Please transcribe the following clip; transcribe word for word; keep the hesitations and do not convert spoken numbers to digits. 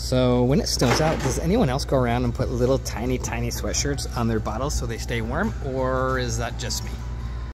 So when it snows out, does anyone else go around and put little tiny, tiny sweatshirts on their bottles so they stay warm, or is that just me?